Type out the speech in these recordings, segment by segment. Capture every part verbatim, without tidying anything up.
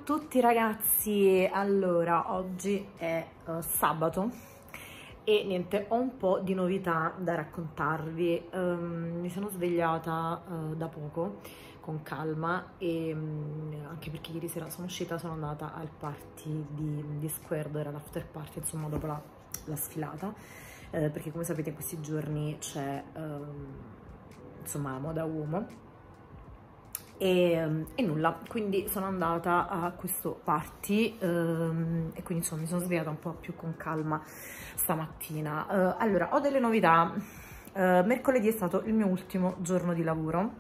tutti ragazzi, allora oggi è uh, sabato e niente, ho un po' di novità da raccontarvi. Um, mi sono svegliata uh, da poco con calma e um, anche perché ieri sera sono uscita, sono andata al party di, di Squared, era l'after party insomma dopo la, la sfilata, eh, perché come sapete in questi giorni c'è um, insomma la moda uomo. E, e nulla, quindi sono andata a questo party ehm, e quindi insomma mi sono svegliata un po' più con calma stamattina. Uh, allora, ho delle novità. Uh, mercoledì è stato il mio ultimo giorno di lavoro,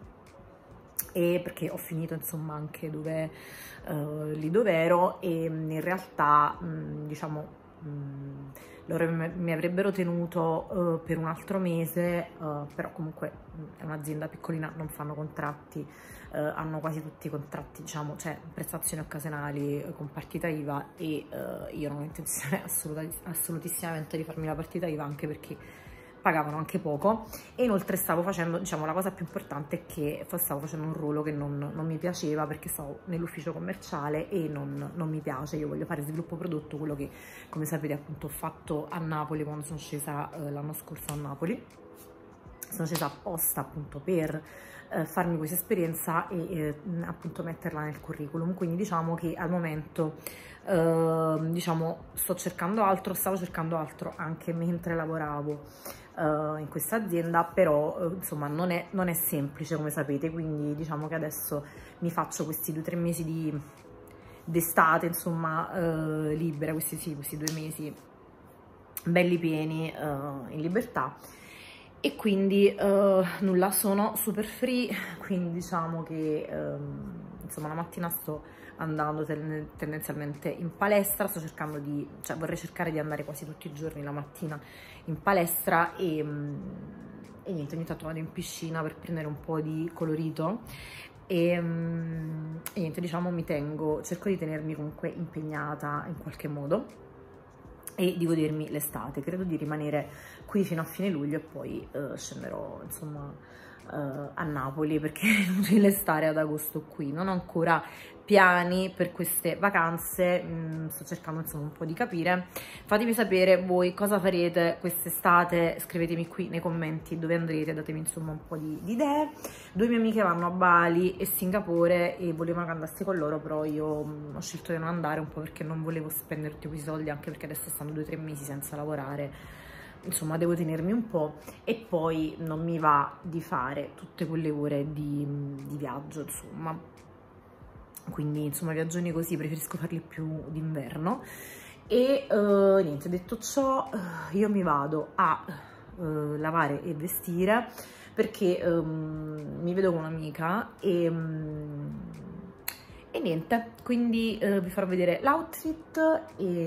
e perché ho finito insomma anche dove, uh, lì dove ero, e in realtà mh, diciamo mh, loro mi avrebbero tenuto uh, per un altro mese, uh, però comunque è un'azienda piccolina, non fanno contratti, uh, hanno quasi tutti i contratti, diciamo, cioè prestazioni occasionali uh, con partita I V A, e uh, io non ho intenzione assolutissimamente di farmi la partita I V A, anche perché pagavano anche poco, e inoltre stavo facendo, diciamo, la cosa più importante è che stavo facendo un ruolo che non, non mi piaceva, perché stavo nell'ufficio commerciale e non, non mi piace. Io voglio fare sviluppo prodotto, quello che come sapete appunto ho fatto a Napoli quando sono scesa eh, l'anno scorso a Napoli. Sono scesa apposta appunto per eh, farmi questa esperienza e eh, appunto metterla nel curriculum, quindi diciamo che al momento eh, diciamo sto cercando altro, stavo cercando altro anche mentre lavoravo Uh, in questa azienda, però uh, insomma non è, non è semplice, come sapete, quindi diciamo che adesso mi faccio questi due o tre mesi di d'estate insomma uh, libera, questi sì, questi due mesi belli pieni uh, in libertà, e quindi uh, nulla, sono super free, quindi diciamo che um, insomma la mattina sto andando ten tendenzialmente in palestra, sto cercando di, cioè vorrei cercare di andare quasi tutti i giorni la mattina in palestra, e, e niente, ogni tanto vado in piscina per prendere un po' di colorito, e, e niente, diciamo mi tengo, cerco di tenermi comunque impegnata in qualche modo e di godermi l'estate. Credo di rimanere qui fino a fine luglio e poi uh, scenderò insomma Uh, a Napoli, perché è inutile stare ad agosto qui. Non ho ancora piani per queste vacanze, mm, sto cercando insomma un po' di capire. Fatemi sapere voi cosa farete quest'estate, scrivetemi qui nei commenti dove andrete, datemi insomma un po' di, di idee. Due mie amiche vanno a Bali e Singapore e volevano che andassi con loro, però io mm, ho scelto di non andare, un po' perché non volevo spendere tutti questi soldi, anche perché adesso stanno due o tre mesi senza lavorare. Insomma devo tenermi un po', e poi non mi va di fare tutte quelle ore di, di viaggio, insomma, quindi insomma viaggioni così preferisco farli più d'inverno. E uh, niente, detto ciò, uh, io mi vado a uh, lavare e vestire, perché um, mi vedo con un'amica e, um, e niente, quindi uh, vi farò vedere l'outfit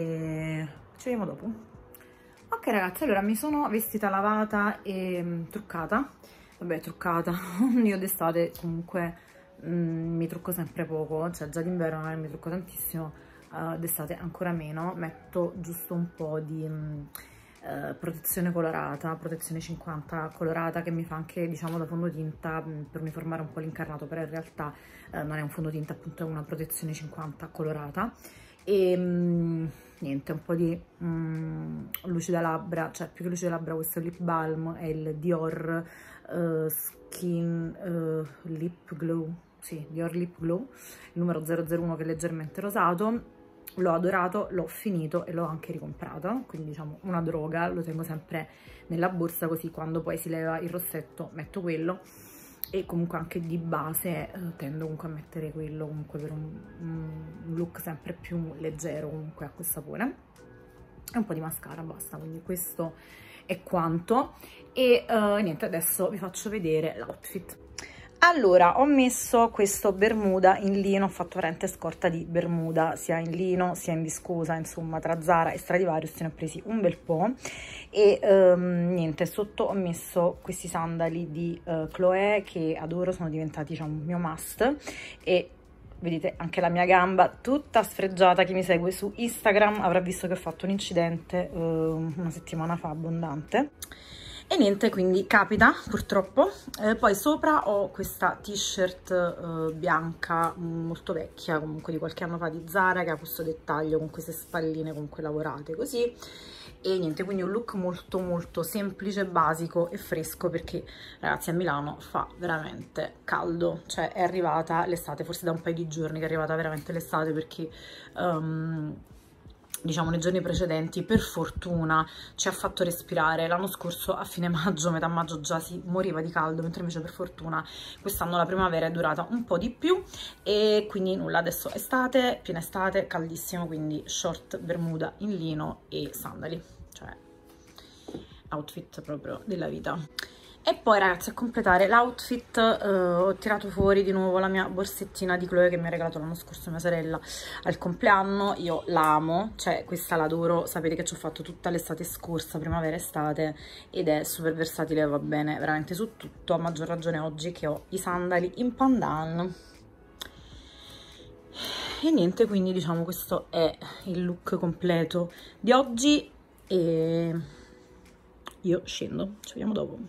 e ci vediamo dopo. Ok ragazzi, allora mi sono vestita, lavata e mh, truccata, vabbè truccata, io d'estate comunque mh, mi trucco sempre poco, cioè già d'inverno non mi trucco tantissimo, uh, d'estate ancora meno, metto giusto un po' di mh, uh, protezione colorata, protezione cinquanta colorata, che mi fa anche diciamo da fondotinta mh, per uniformare un po' l'incarnato, però in realtà uh, non è un fondotinta, appunto è una protezione cinquanta colorata. E mh, niente, un po' di mh, lucida labbra, cioè più che lucida labbra questo lip balm è il Dior uh, Skin uh, Lip Glow, sì, Dior Lip Glow, il numero zero zero uno, che è leggermente rosato. L'ho adorato, l'ho finito e l'ho anche ricomprato, quindi diciamo una droga, lo tengo sempre nella borsa, così quando poi si leva il rossetto metto quello. E comunque anche di base eh, tendo comunque a mettere quello, comunque per un, un look sempre più leggero, comunque acqua e sapone, e un po' di mascara, basta. Quindi questo è quanto, e uh, niente, adesso vi faccio vedere l'outfit. Allora, ho messo questo bermuda in lino, ho fatto veramente scorta di bermuda, sia in lino sia in viscosa, insomma tra Zara e Stradivarius ne ho presi un bel po', e um, niente, sotto ho messo questi sandali di uh, Chloé che adoro, sono diventati diciamo un mio must, e vedete anche la mia gamba tutta sfregiata. Chi mi segue su Instagram avrà visto che ho fatto un incidente uh, una settimana fa abbondante. E niente, quindi capita purtroppo. Eh, poi sopra ho questa t-shirt eh, bianca molto vecchia, comunque di qualche anno fa, di Zara, che ha questo dettaglio con queste spalline comunque lavorate così. E niente, quindi un look molto molto semplice, basico e fresco, perché ragazzi a Milano fa veramente caldo, cioè è arrivata l'estate, forse da un paio di giorni che è arrivata veramente l'estate, perché um, diciamo nei giorni precedenti per fortuna ci ha fatto respirare. L'anno scorso a fine maggio, metà maggio già si moriva di caldo, mentre invece per fortuna quest'anno la primavera è durata un po' di più. E quindi nulla, adesso estate, piena estate, caldissimo, quindi short, bermuda in lino e sandali, cioè outfit proprio della vita. E poi ragazzi, a completare l'outfit eh, ho tirato fuori di nuovo la mia borsettina di Chloe che mi ha regalato l'anno scorso mia sorella al compleanno. Io la amo, cioè questa l'adoro, sapete che ci ho fatto tutta l'estate scorsa, primavera estate, ed è super versatile, va bene veramente su tutto, a maggior ragione oggi che ho i sandali in pandan. E niente, quindi diciamo questo è il look completo di oggi e io scendo, ci vediamo dopo.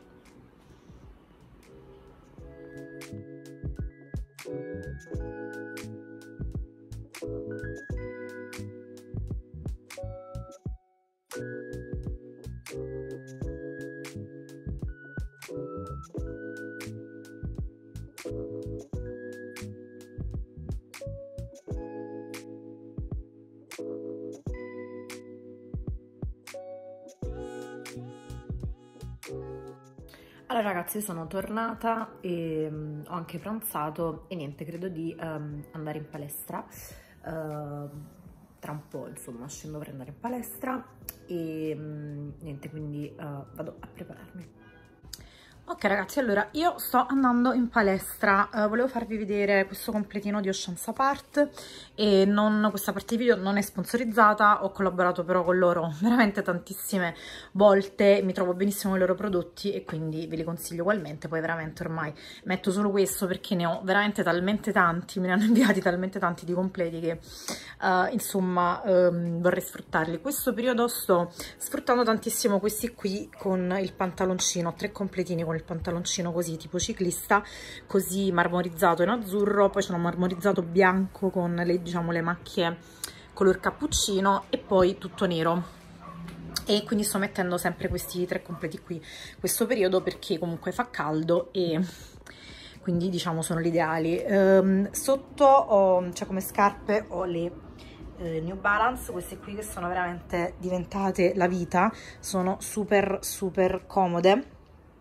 Allora ragazzi, sono tornata e um, ho anche pranzato e niente, credo di um, andare in palestra uh, tra un po', insomma scendo per andare in palestra e um, niente, quindi uh, vado a prepararmi. Ok ragazzi, allora io sto andando in palestra, uh, volevo farvi vedere questo completino di Oceans Apart e non, questa parte di video non è sponsorizzata, ho collaborato però con loro veramente tantissime volte, mi trovo benissimo con i loro prodotti e quindi ve li consiglio ugualmente. Poi veramente ormai metto solo questo perché ne ho veramente talmente tanti, me ne hanno inviati talmente tanti di completi che uh, insomma um, vorrei sfruttarli. Questo periodo sto sfruttando tantissimo questi qui con il pantaloncino, tre completini con il pantaloncino così tipo ciclista, così marmorizzato in azzurro, poi c'è un marmorizzato bianco con le, diciamo, le macchie color cappuccino e poi tutto nero. E quindi sto mettendo sempre questi tre completi qui questo periodo perché comunque fa caldo e quindi diciamo sono l'ideali. Um, sotto ho, cioè come scarpe ho le eh, New Balance, queste qui che sono veramente diventate la vita, sono super super comode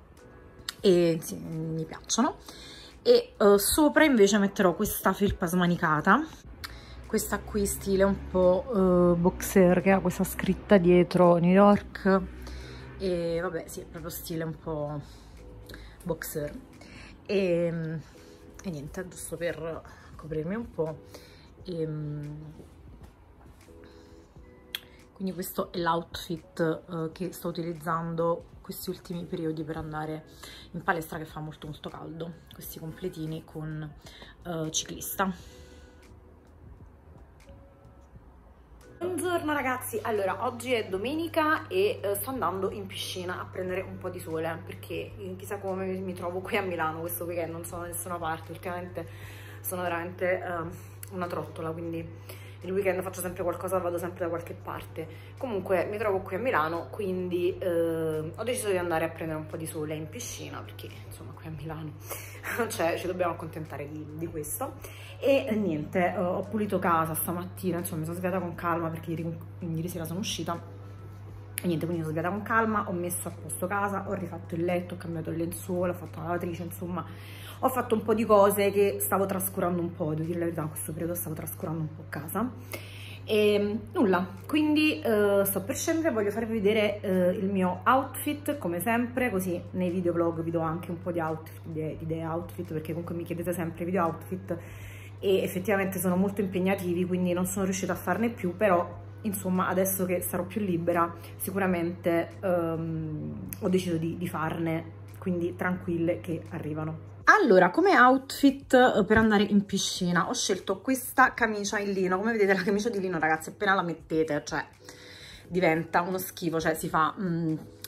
e sì, mi piacciono. E uh, sopra invece metterò questa felpa smanicata, questa qui stile un po' uh, boxer, che ha questa scritta dietro New York e vabbè sì, è proprio stile un po' boxer e, e niente, giusto per coprirmi un po' e, quindi questo è l'outfit uh, che sto utilizzando questi ultimi periodi per andare in palestra, che fa molto molto caldo. Questi completini con uh, ciclista. Buongiorno ragazzi, allora oggi è domenica e uh, sto andando in piscina a prendere un po' di sole perché chissà come mi, mi trovo qui a Milano questo weekend, non sono da nessuna parte, ultimamente sono veramente uh, una trottola, quindi il weekend faccio sempre qualcosa, vado sempre da qualche parte. Comunque mi trovo qui a Milano, quindi eh, ho deciso di andare a prendere un po' di sole in piscina perché insomma qui a Milano cioè ci dobbiamo accontentare di, di questo. E eh, niente, eh, ho pulito casa stamattina, insomma mi sono svegliata con calma perché ieri, ieri sera sono uscita e niente, quindi mi sono svegliata con calma, ho messo a posto casa, ho rifatto il letto, ho cambiato il lenzuolo, ho fatto la lavatrice, insomma ho fatto un po' di cose che stavo trascurando un po', devo dire la verità, in questo periodo stavo trascurando un po' casa e nulla, quindi uh, sto per scendere, voglio farvi vedere uh, il mio outfit come sempre, così nei video vlog vi do anche un po' di outfit, di idee outfit, perché comunque mi chiedete sempre video outfit e effettivamente sono molto impegnativi, quindi non sono riuscita a farne più, però insomma adesso che sarò più libera sicuramente um, ho deciso di, di farne, quindi tranquille che arrivano. Allora, come outfit per andare in piscina ho scelto questa camicia in lino. Come vedete la camicia di lino ragazzi appena la mettete cioè diventa uno schifo, cioè si fa, mm,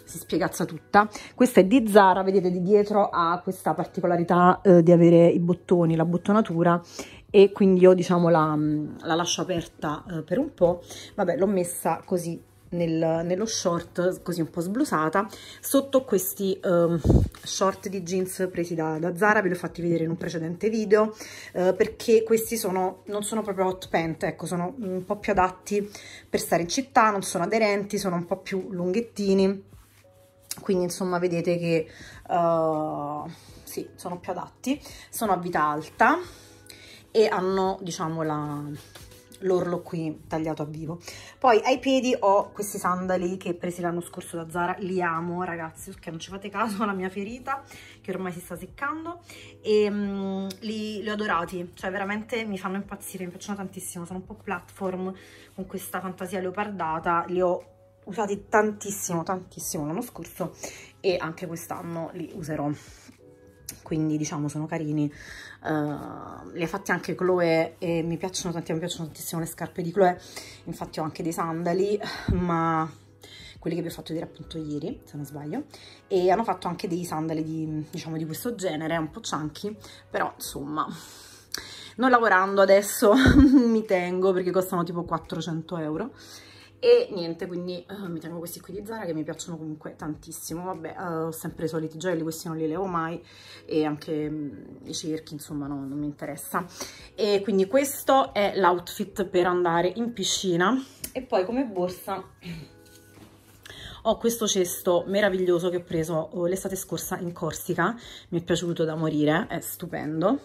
si spiegazza tutta. Questa è di Zara, vedete di dietro ha questa particolarità eh, di avere i bottoni, la bottonatura, e quindi io diciamo la, la lascio aperta eh, per un po'. Vabbè, l'ho messa così nel, nello short, così un po' sblusata, sotto questi um, short di jeans presi da, da Zara, ve li ho fatti vedere in un precedente video, uh, perché questi sono, non sono proprio hot pant, ecco, sono un po' più adatti per stare in città, non sono aderenti, sono un po' più lunghettini, quindi insomma vedete che uh, sì, sono più adatti, sono a vita alta e hanno diciamo la l'orlo qui tagliato a vivo. Poi ai piedi ho questi sandali che presi l'anno scorso da Zara, li amo ragazzi, perché non ci fate caso alla mia ferita che ormai si sta seccando, e um, li, li ho adorati, cioè veramente mi fanno impazzire, mi piacciono tantissimo, sono un po' platform con questa fantasia leopardata, li ho usati tantissimo tantissimo l'anno scorso e anche quest'anno li userò, quindi diciamo sono carini. Uh, li ha fatti anche Chloe e mi piacciono tanti, mi piacciono tantissimo le scarpe di Chloe, infatti ho anche dei sandali, ma quelli che vi ho fatto vedere appunto ieri, se non sbaglio, e hanno fatto anche dei sandali di, diciamo, di questo genere, un po' chunky, però insomma non lavorando adesso mi tengo, perché costano tipo quattrocento euro. E niente, quindi uh, mi tengo questi qui di Zara che mi piacciono comunque tantissimo. Vabbè, uh, ho sempre i soliti gioielli, questi non li levo mai, e anche um, i cerchi, insomma, no, non mi interessa. E quindi questo è l'outfit per andare in piscina. E poi come borsa ho questo cesto meraviglioso che ho preso uh, l'estate scorsa in Corsica, mi è piaciuto da morire, è stupendo.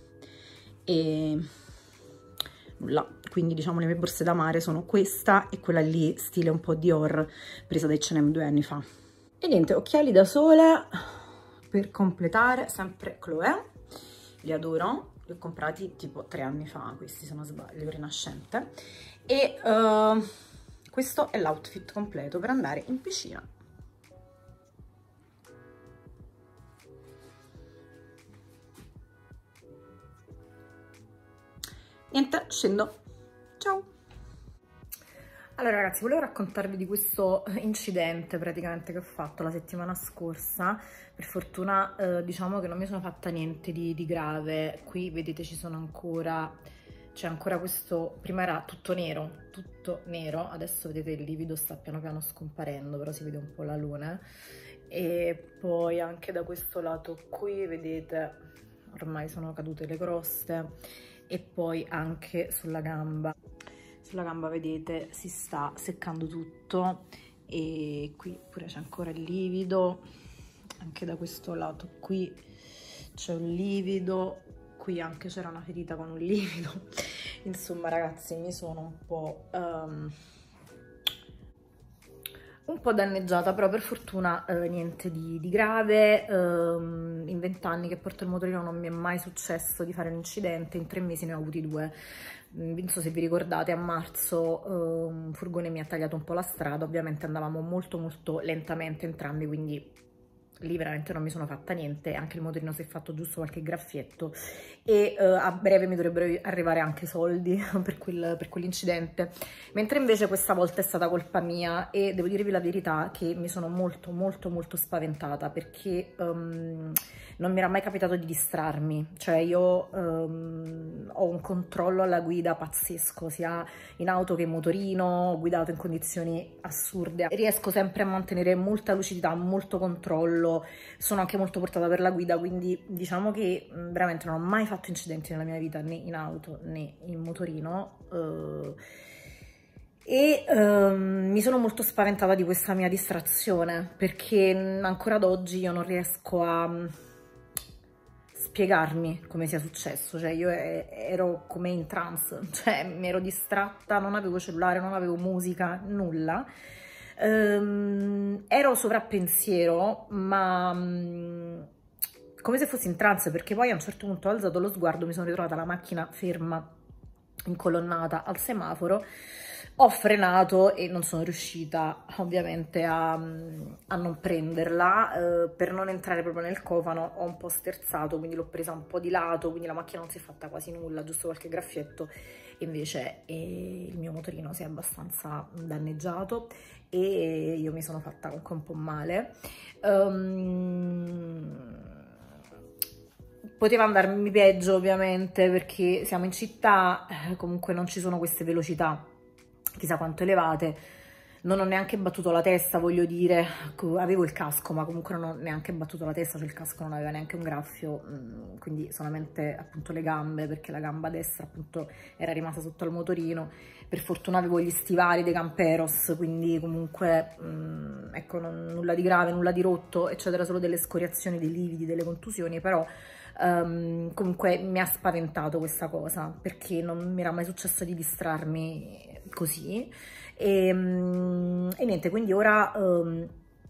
E nulla, quindi diciamo le mie borse da mare sono questa e quella lì stile un po' Dior, presa da acca e emme due anni fa. E niente, occhiali da sole per completare, sempre Chloé, li adoro, li ho comprati tipo tre anni fa, questi se non sbaglio, Rinascente, e uh, questo è l'outfit completo per andare in piscina. Niente, scendo. Ciao! Allora ragazzi, volevo raccontarvi di questo incidente praticamente che ho fatto la settimana scorsa. Per fortuna eh, diciamo che non mi sono fatta niente di, di grave. Qui vedete ci sono ancora, c'è ancora questo, prima era tutto nero, tutto nero, adesso vedete il livido sta piano piano scomparendo, però si vede un po' la luna. E poi anche da questo lato qui vedete ormai sono cadute le croste. E poi anche sulla gamba, sulla gamba vedete si sta seccando tutto, e qui pure c'è ancora il livido, anche da questo lato qui c'è un livido, qui anche c'era una ferita con un livido. Insomma ragazzi, mi sono un po' um, un po' danneggiata, però per fortuna eh, niente di, di grave. ehm, in vent'anni che porto il motorino non mi è mai successo di fare un incidente, in tre mesi ne ho avuti due. Non so se vi ricordate, a marzo eh, un furgone mi ha tagliato un po' la strada, ovviamente andavamo molto molto lentamente entrambi, quindi lì veramente non mi sono fatta niente, anche il motorino si è fatto giusto qualche graffietto, e uh, a breve mi dovrebbero arrivare anche soldi per, quel, per quell'incidente, mentre invece questa volta è stata colpa mia, e devo dirvi la verità che mi sono molto molto molto spaventata, perché um, non mi era mai capitato di distrarmi, cioè io um, ho un controllo alla guida pazzesco, sia in auto che in motorino, ho guidato in condizioni assurde, riesco sempre a mantenere molta lucidità, molto controllo, sono anche molto portata per la guida, quindi diciamo che mh, veramente non ho mai fatto incidenti nella mia vita, né in auto né in motorino, uh, e uh, mi sono molto spaventata di questa mia distrazione, perché ancora ad oggi io non riesco a spiegarmi come sia successo, cioè io ero come in trance, cioè mi ero distratta, non avevo cellulare, non avevo musica, nulla. Um, ero sovrappensiero, ma um, come se fossi in trance, perché poi a un certo punto ho alzato lo sguardo, mi sono ritrovata la macchina ferma, incolonnata al semaforo, ho frenato e non sono riuscita ovviamente a, a non prenderla, eh, per non entrare proprio nel cofano ho un po' sterzato, quindi l'ho presa un po' di lato, quindi la macchina non si è fatta quasi nulla, giusto qualche graffietto, e invece eh, il mio motorino si è abbastanza danneggiato e io mi sono fatta comunque un po' male. Um, Poteva andarmi peggio ovviamente perché siamo in città, eh, comunque non ci sono queste velocità chissà quanto elevate, non ho neanche battuto la testa, voglio dire, avevo il casco ma comunque non ho neanche battuto la testa, cioè il casco non aveva neanche un graffio, quindi solamente appunto le gambe, perché la gamba destra appunto era rimasta sotto al motorino. Per fortuna avevo gli stivali dei Camperos, quindi comunque mh, ecco, non, nulla di grave, nulla di rotto, eccetera, solo delle scoriazioni, dei lividi, delle contusioni, però um, comunque mi ha spaventato questa cosa, perché non mi era mai successo di distrarmi così. E, e niente, quindi ora um,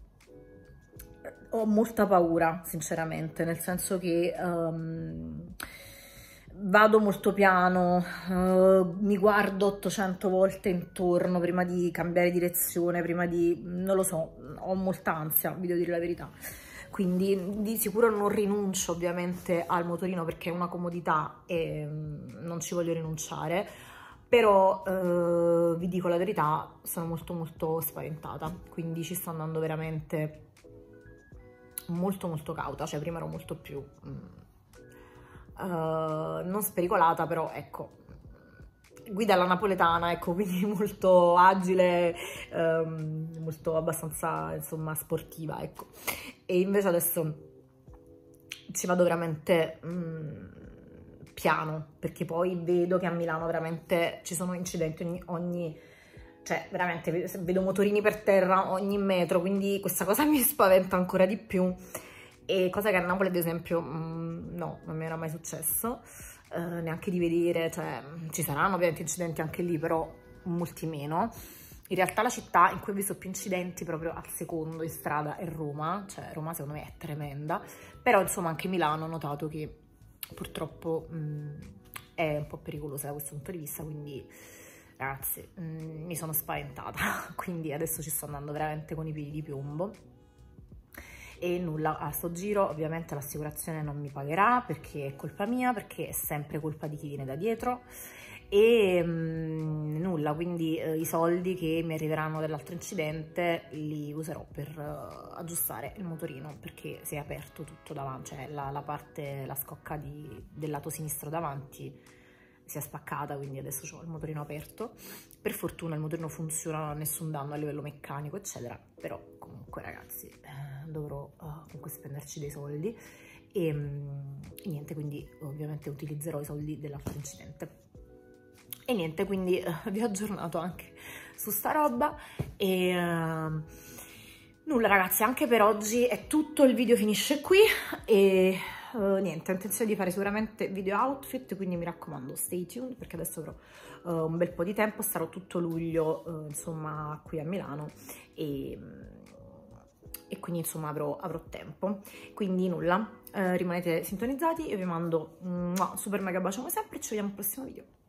ho molta paura sinceramente, nel senso che um, vado molto piano, uh, mi guardo ottocento volte intorno prima di cambiare direzione, prima di, non lo so, ho molta ansia, vi devo dire la verità. Quindi di sicuro non rinuncio ovviamente al motorino perché è una comodità e um, non ci voglio rinunciare. Però eh, vi dico la verità, sono molto molto spaventata, quindi ci sto andando veramente molto molto cauta, cioè prima ero molto più mm, uh, non spericolata, però ecco, guida alla napoletana, ecco, quindi molto agile, um, molto abbastanza insomma sportiva, ecco. E invece adesso ci vado veramente mm, piano, perché poi vedo che a Milano veramente ci sono incidenti ogni, ogni cioè veramente vedo motorini per terra ogni metro, quindi questa cosa mi spaventa ancora di più, e cosa che a Napoli ad esempio mh, no, non mi era mai successo, eh, neanche di vedere, cioè ci saranno ovviamente incidenti anche lì, però molti meno. In realtà la città in cui ho visto più incidenti proprio al secondo in strada è Roma, cioè Roma secondo me è tremenda, però insomma anche Milano ho notato che purtroppo mh, è un po' pericolosa da questo punto di vista, quindi ragazzi mh, mi sono spaventata, quindi adesso ci sto andando veramente con i piedi di piombo. E nulla, a sto giro ovviamente l'assicurazione non mi pagherà perché è colpa mia, perché è sempre colpa di chi viene da dietro, e mh, nulla, quindi eh, i soldi che mi arriveranno dall'altro incidente li userò per uh, aggiustare il motorino, perché si è aperto tutto davanti, cioè la, la parte, la scocca di, del lato sinistro davanti si è spaccata, quindi adesso ho il motorino aperto. Per fortuna il motorino funziona, non ha nessun danno a livello meccanico eccetera, però comunque ragazzi eh, dovrò uh, comunque spenderci dei soldi e, um, e niente, quindi ovviamente utilizzerò i soldi dell'altro incidente. E niente, quindi uh, vi ho aggiornato anche su sta roba e uh, nulla ragazzi, anche per oggi è tutto, il video finisce qui e uh, niente, ho intenzione di fare sicuramente video outfit, quindi mi raccomando stay tuned, perché adesso avrò uh, un bel po' di tempo, starò tutto luglio uh, insomma qui a Milano e, e quindi insomma avrò, avrò tempo, quindi nulla, uh, rimanete sintonizzati, io vi mando un super mega bacio come sempre e ci vediamo al prossimo video.